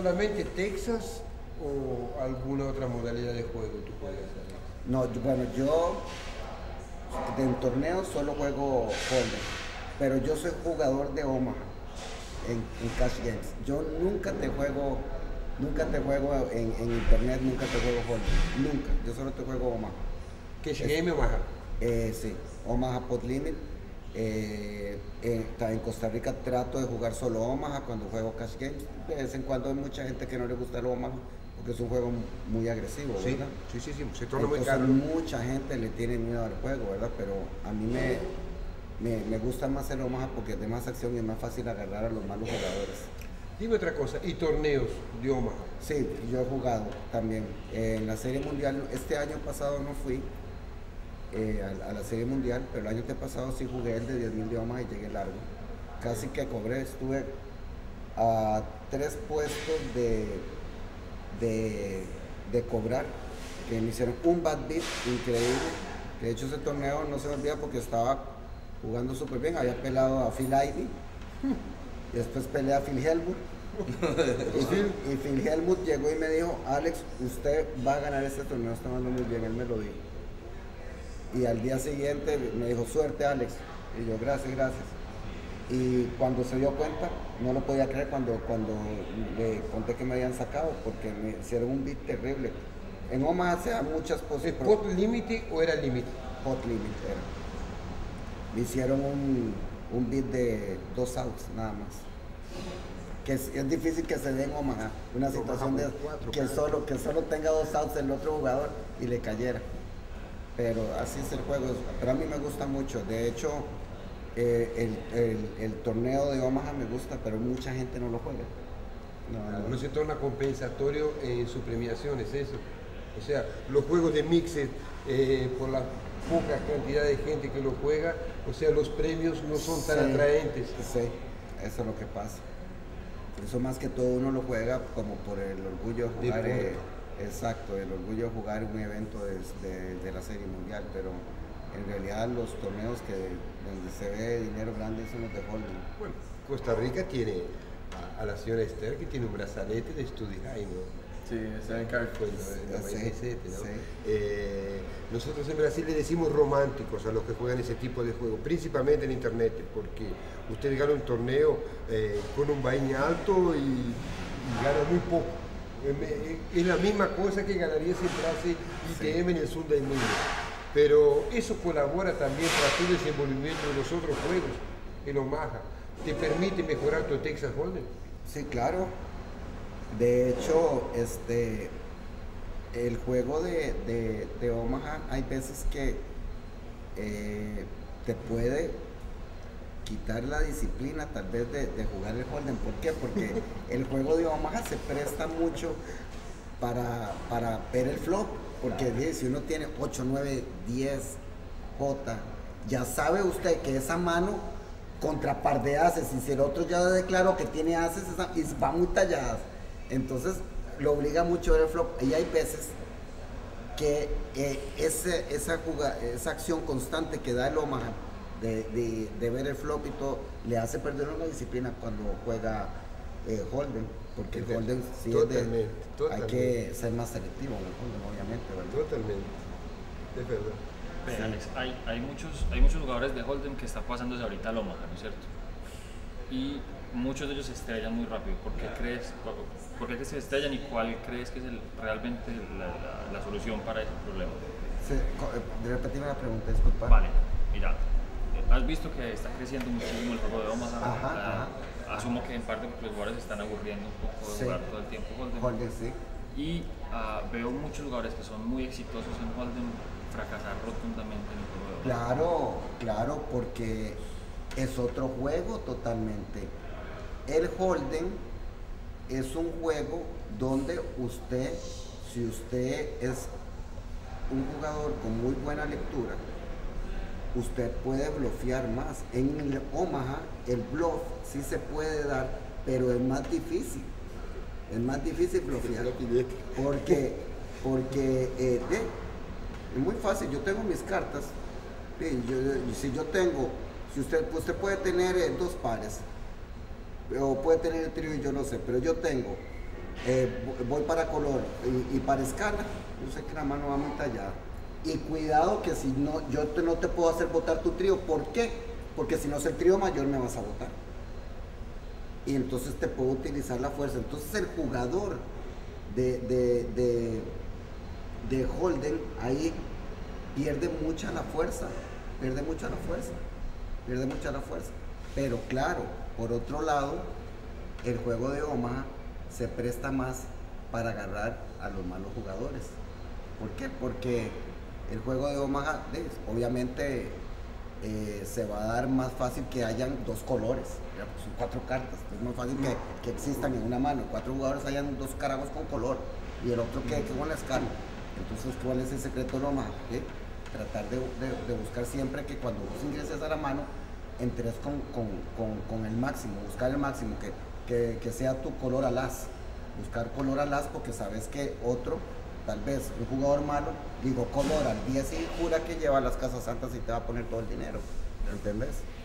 ¿Solamente Texas o alguna otra modalidad de juego tú juegas? No, bueno, yo en torneos solo juego Hold'em, pero yo soy jugador de Omaha en Cash Games. Yo nunca te juego en internet, nunca te juego Hold'em, nunca. Yo solo te juego Omaha. ¿Cash Game Omaha? Sí, Omaha Pot Limit. En Costa Rica trato de jugar solo Omaha cuando juego Cash Games. De vez en cuando hay mucha gente que no le gusta el Omaha porque es un juego muy agresivo, ¿verdad? Sí, se torna muy Entonces, caro. mucha gente le tiene miedo al juego, ¿verdad? Pero a mí me gusta más el Omaha porque es de más acción y es más fácil agarrar a los malos jugadores. Dime otra cosa, ¿y torneos de Omaha? Sí, yo he jugado también. En la Serie Mundial, este año pasado no fui a la Serie Mundial, pero el año que pasado sí jugué el de 10.000 de Omaha y llegué largo. Casi que cobré, estuve a 3 puestos de cobrar, que me hicieron un bad beat increíble. De hecho ese torneo no se me olvida porque estaba jugando súper bien, había pelado a Phil Ivey y después peleé a Phil Hellmuth. Y Phil Hellmuth llegó y me dijo: Alex, usted va a ganar este torneo, está jugando muy bien, él me lo dijo. Y al día siguiente me dijo: suerte, Alex. Y yo: gracias. Y cuando se dio cuenta, no lo podía creer cuando le conté que me habían sacado, porque me hicieron un beat terrible. En Omaha se dan muchas ¿Es posiciones. pot límite o era límite? Pot limit era. Me hicieron un beat de 2 outs nada más. Que es difícil que se dé en Omaha una situación de que solo tenga 2 outs el otro jugador y le cayera. Pero así es el juego. Pero a mí me gusta mucho. De hecho, el torneo de Omaha me gusta, pero mucha gente no lo juega. No se torna compensatorio en su premiación, es eso. O sea, los juegos de Mixed, por la poca cantidad de gente que lo juega, o sea, los premios no son tan atraentes. Sí, eso es lo que pasa. Eso más que todo uno lo juega como por el orgullo de jugar. Exacto, el orgullo de jugar un evento de la Serie Mundial, pero en realidad los torneos donde se ve dinero grande son los de Hold'em. Bueno, Costa Rica tiene a la señora Esther, que tiene un brazalete de Study High, ¿no? Sí, está en Caracol. En el 97, ¿no? Sí. Nosotros en Brasil le decimos románticos a los que juegan ese tipo de juego, principalmente en internet, porque usted gana un torneo con un vaina alto y gana muy poco. Es la misma cosa que ganaría si entrase ITM en el sur del mundo. Pero eso colabora también para tu desenvolvimiento de los otros juegos, el Omaha. ¿Te permite mejorar tu Texas Hold'em? Sí, claro. De hecho, el juego de Omaha hay veces que te puede quitar la disciplina tal vez de jugar el Hold'em. ¿Por qué? Porque el juego de Omaha se presta mucho para ver el flop, porque si uno tiene 8, 9, 10 J, ya sabe usted que esa mano contra par de ases, y si el otro ya declaró que tiene ases y va muy talladas, entonces lo obliga mucho a ver el flop. Y hay veces que esa acción constante que da el Omaha de ver el flop y todo, le hace perder una disciplina cuando juega Hold'em, porque el Hold'em sí totalmente. hay que ser más selectivo en el Hold'em, obviamente, ¿verdad? Totalmente, es verdad. Pero, Alex, hay muchos jugadores de Hold'em que están pasándose ahorita al Omaha, ¿no es cierto? Y muchos de ellos se estrellan muy rápido. ¿Por qué crees que se estrellan y cuál crees que es realmente la solución para ese problema? Repetirme la pregunta, disculpa. Vale, mira, has visto que está creciendo muchísimo el juego de Omaha. Ajá. Asumo que en parte porque los jugadores se están aburriendo un poco de jugar todo el tiempo Hold'em, sí. Y veo muchos jugadores que son muy exitosos en Hold'em fracasar rotundamente en el juego de Omaha. Claro, porque es otro juego totalmente. El Hold'em es un juego donde si usted es un jugador con muy buena lectura, usted puede blofear más. En el Omaha el bluff sí se puede dar, pero es más difícil. Es más difícil blofear. Porque es muy fácil. Yo tengo mis cartas. Si usted puede tener 2 pares, o puede tener el trío y yo no sé, pero yo tengo voy para color y para escala, yo sé que la mano va muy tallada. Y cuidado que si no, no te puedo hacer botar tu trío. ¿Por qué? Porque si no es el trío mayor me vas a botar. Y entonces te puedo utilizar la fuerza. Entonces el jugador de Holden ahí pierde mucha la fuerza. Pero claro, por otro lado, el juego de Omaha se presta más para agarrar a los malos jugadores. ¿Por qué? Porque el juego de Omaha, obviamente, se va a dar más fácil que hayan dos colores. Son 4 cartas, es más fácil que existan en una mano. 4 jugadores hayan 2 carajos con color y el otro que con la escala. Entonces, ¿cuál es el secreto de Omaha? Tratar de buscar siempre que cuando vos ingreses a la mano, entres con el máximo, buscar el máximo, que sea tu color al as. Buscar color al as porque sabes que otro, tal vez un jugador malo, digo color al 10 y jura que lleva las casas santas y te va a poner todo el dinero. ¿Entendés?